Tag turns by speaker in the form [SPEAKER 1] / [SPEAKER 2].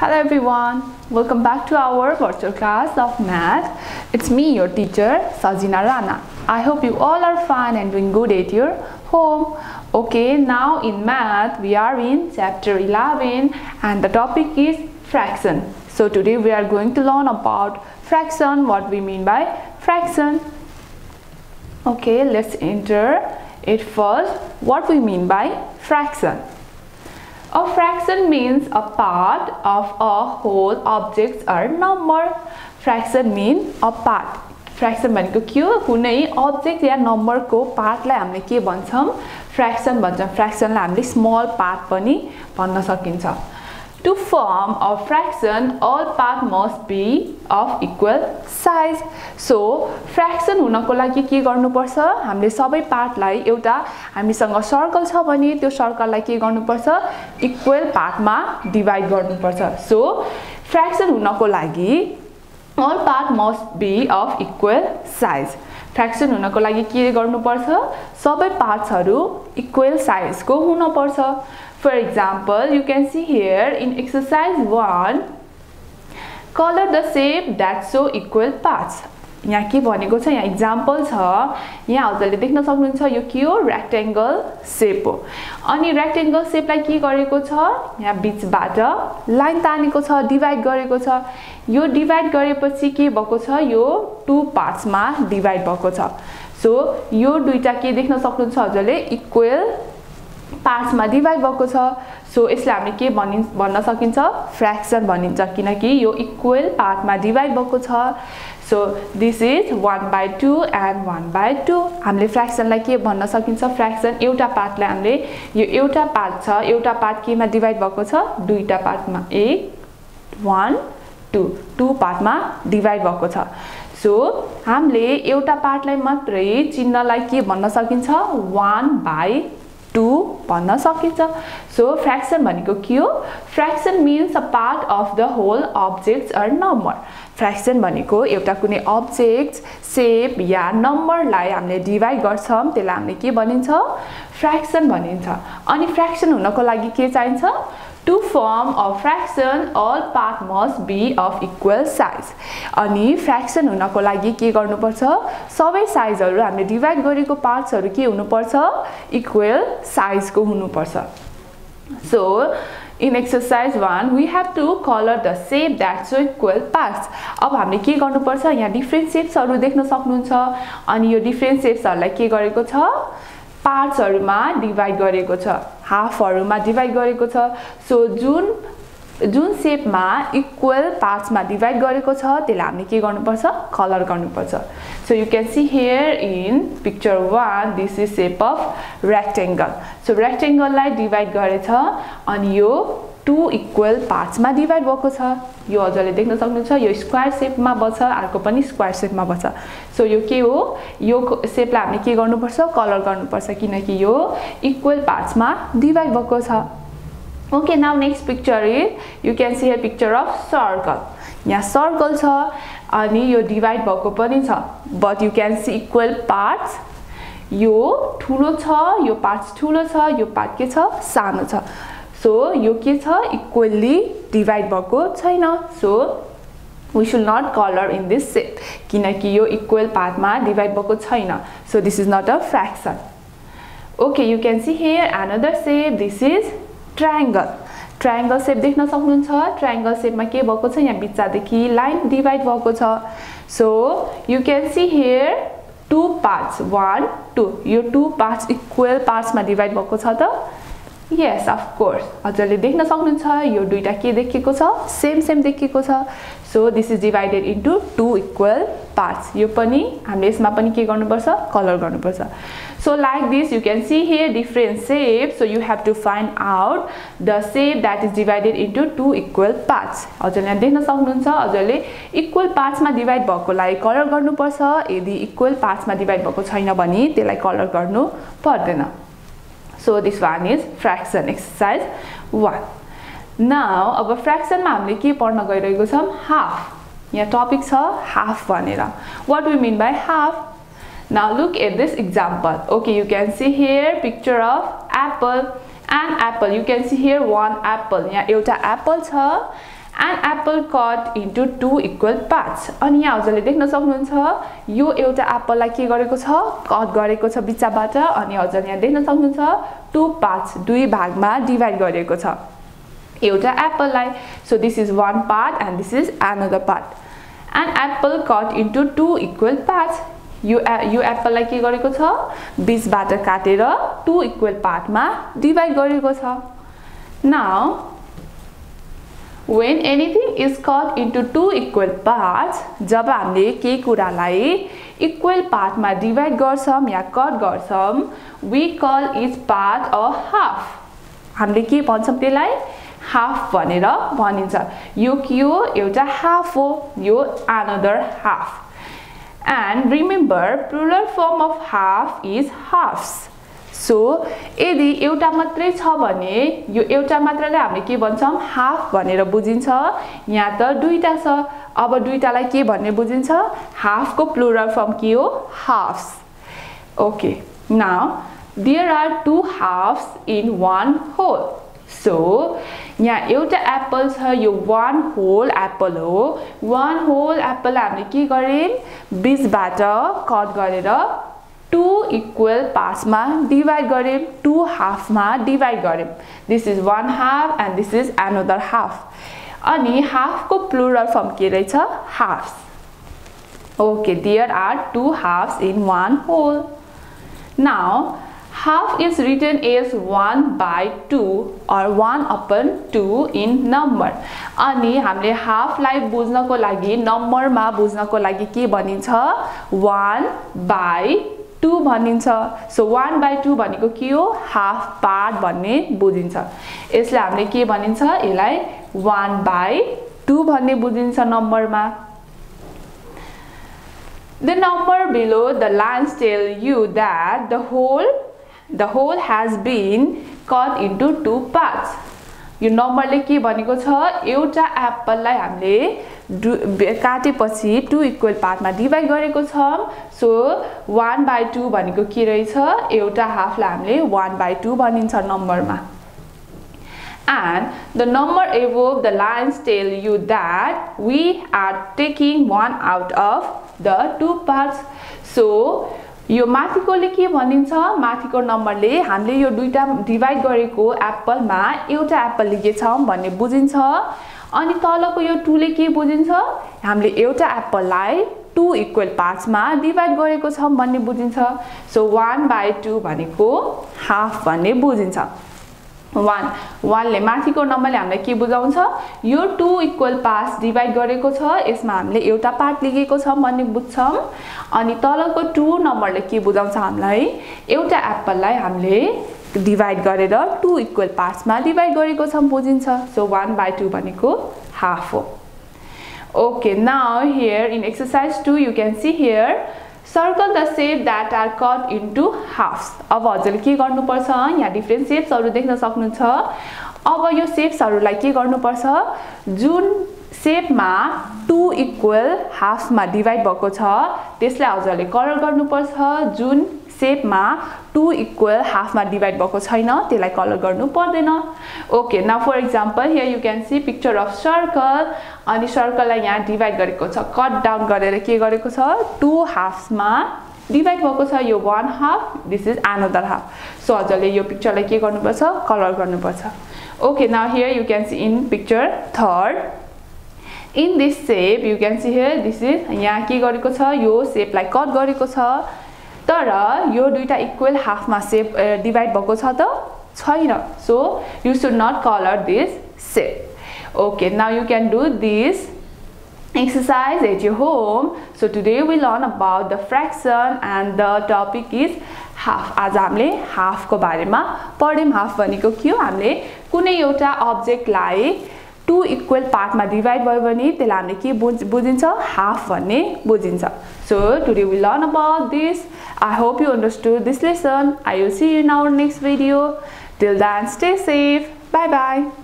[SPEAKER 1] Hello everyone, welcome back to our virtual class of math. It's me, your teacher, Sajina Rana. I hope you all are fine and doing good at your home. Okay, now in math, we are in chapter 11 and the topic is fraction. So today we are going to learn about fraction, what we mean by fraction. Okay, let's enter it first. What we mean by fraction. A fraction means a part of a whole object or number. Fraction means a part. Fraction भनेको के हो? कुनै object या number को part लाई हामीले के भन्छौं? Fraction भन्छौं. Fraction लाई हामीले small part पनि भन्न सकिन्छ. To form a fraction, all parts must be of equal size. So, fraction हुनको लागि के गर्नुपर्छ? हामीले सबै पार्टलाई एउटा हामीसँग सर्कल छ भने त्यो सर्कललाई के गर्नुपर्छ? इक्वल पार्टमा डिवाइड गर्नुपर्छ. So, fraction हुनको लागि all parts must be of equal size. Fraction हुनको लागि के गर्नुपर्छ? सबै पार्ट्सहरु इक्वल साइजको हुनुपर्छ. For example, you can see here in exercise 1, color the shape that show equal parts. यहाँ के भनेको छ? यहाँ example छ. यहाँ हजुरले देख्न सक्नुहुन्छ यो के हो? Rectangle shape हो. अनि rectangle shape लाई के गरेको छ? यहाँ बीचबाट लाइन तानेको छ, डिवाइड गरेको छ. यो डिवाइड गरेपछि के भएको छ? यो टु पार्ट्स मा डिवाइड भएको छ. सो यो दुईटा के देख्न सक्नुहुन्छ हजुरले? इक्वल पार्ट्स मा डिवाइड भएको छ. सो यसलाई हामीले के भन्न सकिन्छ? फ्र्याक्सन भनिन्छ किनकि यो इक्वल पार्ट मा डिवाइड भएको छ. So this is 1/2 and 1/2. हामीले फ्र्याक्सन लाई के भन्न सकिन्छ? फ्र्याक्सन एउटा पार्ट लाई हामीले यो एउटा पार्ट छ, एउटा पार्ट केमा डिवाइड भएको छ? दुईटा पार्टमा 1 2 टु पार्टमा डिवाइड भएको छ. सो हामीले एउटा पार्टलाई मात्रै चिन्हलाई के भन्न सकिन्छ? 1/2 भन्न सकिन्छ. सो फ्र्याक्सन भनेको के हो? Fraction means a part of the whole object or number. Fraction भनेको एउटा कुनै object, shape या नम्बरलाई हामीले डिवाइड गर्छौं त्यसलाई हामीले के भनिन्छ? फ्र्याक्सन भनिन्छ. अनि फ्र्याक्सन हुनको लागि के चाहिन्छ? To form a fraction, all parts must be of equal size. अनि फ्र्याक्सन हुनको लागि के गर्नुपर्छ? सबै साइजहरु हामीले डिवाइड गरेको पार्ट्सहरु के हुनुपर्छ? इक्वल साइजको हुनुपर्छ. So, in exercise 1, we have to color the shape that show equal parts. अब हामीले के गर्नुपर्छ? यहाँ डिफरेंट शेप्सहरु देख्न सक्नुहुन्छ. अनि यो डिफरेंट शेप्सहरुलाई के गरेको छ? पार्ट्सहरुमा डिवाइड गरेको छ, हाफहरुमा डिवाइड गरेको छ. सो जुन शेपमा इक्वल पार्ट्समा डिवाइड गरेको छ त्यसलाई हामीले के गर्नुपर्छ? कलर गर्नुपर्छ. So you can see here in picture 1, this is shape of rectangle. So रेक्टेंगललाई डिवाइड गरेछ अनि यो टु इक्वल पार्ट्समा डिवाइड भएको छ. यो हजुरले देख्न सक्नुहुन्छ. यो स्क्वायर शेपमा बन्छ, अर्को पनि स्क्वायर शेपमा बन्छ. सो यो के हो? यो शेपलाई हामीले के गर्नुपर्छ? कलर गर्नुपर्छ किनकि यो इक्वल पार्ट्समा डिवाइड भएको छ. Okay, now next picture is you can see a picture of circle. यहाँ सर्कल छ अनि यो डिवाइड भएको पनि छ. But you can see equal parts. यो ठुलो छ, यो पार्ट्स ठुलो छ, यो पार्ट के छ? सानो छ. सो यो के छ? इक्वली डिवाइड भएको छैन. So we should not color in this shape किनकि यो इक्वल पार्टमा डिवाइड भएको छैन. So this is not a fraction. Okay, you can see here another shape. This is triangle. Triangle shape देख्न सक्नुहुन्छ. Triangle shape मा के भएको छ? यहाँ बिचदेखि लाइन डिवाइड भएको छ. So you can see here two parts, 1 2. यो two parts equal parts मा डिवाइड भएको छ त? Yes, of course. हजुरले देख्न सक्नुहुन्छ. यो दुईटा के देखिएको छ? सेम देखिएको छ. So this is divided into two equal parts. यो पनि हामीले यसमा पनि के गर्नुपर्छ? कलर गर्नुपर्छ. So like this you can see here different shapes. So you have to find out the shape that is divided into two equal parts. हजुरले यहाँ देख्न सक्नुहुन्छ. हजुरले इक्वल पार्ट्समा डिवाइड भएकोलाई कलर गर्नुपर्छ. यदि इक्वल पार्ट्समा डिवाइड भएको छैन भने त्यसलाई कलर गर्नु पर्दैन. So this one is fraction exercise 1. Now अब fraction मा हामीले के पढ्न गइरहेको छौं? Half. यहाँ टपिक छ half भनेर. What we mean by half? Now look at this example. Okay, you can see here picture of apple and apple. You can see here one apple. यहाँ एउटा apple छ An apple cut into 2 equal parts. अनि यहाँ हजुरले देख्न सक्नुहुन्छ यो एउटा एप्पललाई के गरेको छ कट गरेको छ बिचबाट अनि हजुरले यहाँ देख्न सक्नुहुन्छ 2 पार्ट्स दुई भागमा डिवाइड गरेको छ एउटा एप्पललाई. So this is one part and this is another part. An apple cut into 2 equal parts. यो एप्पललाई के गरेको छ बीचबाट काटेर 2 इक्वल पार्टमा डिवाइड गरेको छ. Now when anything is cut into 2 equal parts, जब हामीले के कुरालाई इक्वल पार्टमा डिवाइड गर्छौं या कट गर्छौं, we call each part a half. हामीले के भन्छौं त्यसलाई हाफ भनेर भनिन्छ. यो के हो एउटा हाफ हो यो another half. And remember plural form of half is halves. So यदि एउटा मात्रै छ भने यो एउटा मात्रैलाई हामीले के भन्छौं हाफ भनेर बुझिन्छ. यहाँ त दुईटा छ अब दुईटालाई के भन्ने बुझिन्छ हाफ को प्लुरल फर्म के हो halves. Okay, now there are two halves in one whole. So यहाँ एउटा एप्पल छ यो one whole एप्पल हो. one whole एप्पल हामीले के गर्यौं बीचबाट कट गरेर 2 equal parts मा डिवाइड गर्यौं 2 half मा डिवाइड गर्यौं. This is one half and this is another half. अनि half को प्लुरल फर्म के रहेछ halves. Okay, there are two halves in one whole. Now half is written as 1/2 or 1/2 in number. अनि हामीले half लाई बुझ्नको लागि नम्बरमा बुझ्नको लागि के भनिन्छ 1/2 भनिन्छ. सो 1/2 भनेको के हो हाफ पार्ट भन्ने बुझिन्छ. यसले हामीले के भनिन्छ यसलाई 1/2 भन्ने बुझिन्छ नम्बरमा. The number below the lines tell you that the whole has been cut into 2 parts. यो नम्बरले के भनेको छ एउटा एप्पललाई हामीले काटेपछि 2 इक्वल पार्टमा डिवाइड गरेको छौं. सो 1/2 भनेको के रहेछ एउटा हाफलाई हामीले 1/2 भनिन्छ नम्बरमा. And the number above the lines tell you that we are taking one out of the 2 parts. So यो माथिकोले के भनिन्छ माथिको नम्बरले हामीले यो दुईटा डिवाइड गरेको एप्पलमा एउटा एप्पल लिएछौं भन्ने बुझिन्छ. अनि तलको यो 2 ले के बुझिन्छ हामीले एउटा एप्पललाई 2 इक्वल पार्ट्समा डिवाइड गरेको छौं भन्ने बुझिन्छ. सो 1/2 भनेको हाफ भन्ने बुझिन्छ. 1 ले माथिको नम्बरले हामीलाई के बुझाउँछ यो 2 इक्वल पार्ट्स डिवाइड गरेको छ यसमा हामीले एउटा पार्ट लिएको छौं भन्ने बुझ्छौं. अनि तलको 2 नम्बरले के बुझाउँछ हामीलाई एउटा एप्पललाई हामीले डिवाइड गरेर 2 इक्वल पार्ट्समा डिवाइड गरेको छौं बुझिन्छ. सो 1/2 भनेको हाफ हो. Okay, now here in exercise 2 you can see here circle the shape that are cut into halves. अब हजुरले के गर्नुपर्छ यहाँ डिफरेंट शेप्सहरु देख्न सक्नुहुन्छ. अब यो शेप्सहरुलाई के गर्नुपर्छ जुन शेपमा 2 इक्वल हाफ्समा डिवाइड भएको छ त्यसलाई हजुरले कलर गर्नुपर्छ. जुन शेपमा 2 इक्वल हाफमा डिवाइड भएको छैन त्यसलाई कलर गर्नु पर्दैन. Okay, now for example here you can see picture of circle. अनि सर्कललाई यहाँ डिवाइड गरेको छ कट डाउन गरेर के गरेको छ 2 हाफ्समा डिवाइड भएको छ. यो 1 half this is another half. So हजुरले यो पिक्चरलाई के गर्नुपर्छ कलर गर्नुपर्छ. Okay, now here you can see in picture third in this shape you can see here this is यहाँ के गरेको छ यो शेपलाई कट गरेको छ तर यो दुईटा इक्वल हाफमा शेप डिवाइड भएको छ त छैन. So you should not colour this shape. Okay, now you can do this exercise at your home. So today we learn about the fraction and the topic is half. आज हामीले half को बारेमा पढ्यौं. half भनेको के हो हामीले कुनै एउटा अब्जेक्टलाई 2 इक्वल पार्टमा डिवाइड भयो भने त्यसलाई हामीले के बुझिन्छ हाफ भन्ने बुझिन्छ. So today we learn about this. I hope you understood this lesson. I will see you in our next video. Till then, stay safe. Bye bye.